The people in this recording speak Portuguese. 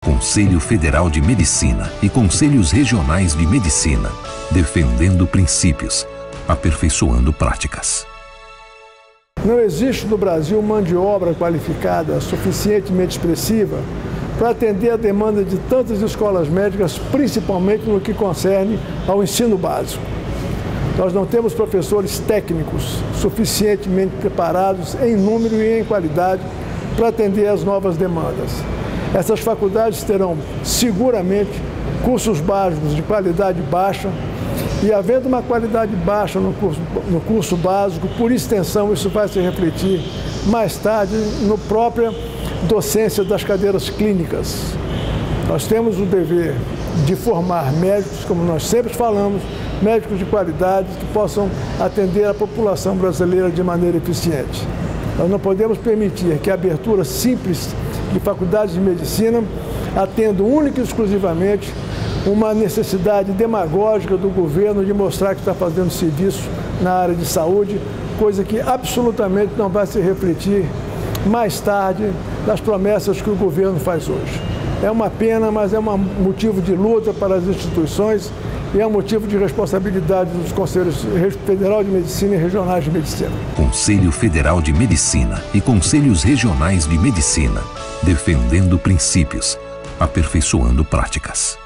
Conselho Federal de Medicina e Conselhos Regionais de Medicina, defendendo princípios, aperfeiçoando práticas. Não existe no Brasil mão de obra qualificada suficientemente expressiva para atender a demanda de tantas escolas médicas, principalmente no que concerne ao ensino básico. Nós não temos professores técnicos suficientemente preparados em número e em qualidade para atender às novas demandas. Essas faculdades terão seguramente cursos básicos de qualidade baixa e, havendo uma qualidade baixa no curso básico, por extensão isso vai se refletir mais tarde na própria docência das cadeiras clínicas. Nós temos o dever de formar médicos, como nós sempre falamos, médicos de qualidade que possam atender a população brasileira de maneira eficiente. Nós não podemos permitir que a abertura simples de faculdades de medicina atenda única e exclusivamente uma necessidade demagógica do governo de mostrar que está fazendo serviço na área de saúde, coisa que absolutamente não vai se refletir mais tarde nas promessas que o governo faz hoje. É uma pena, mas é um motivo de luta para as instituições e é um motivo de responsabilidade dos Conselhos Federal de Medicina e Regionais de Medicina. Conselho Federal de Medicina e Conselhos Regionais de Medicina, defendendo princípios, aperfeiçoando práticas.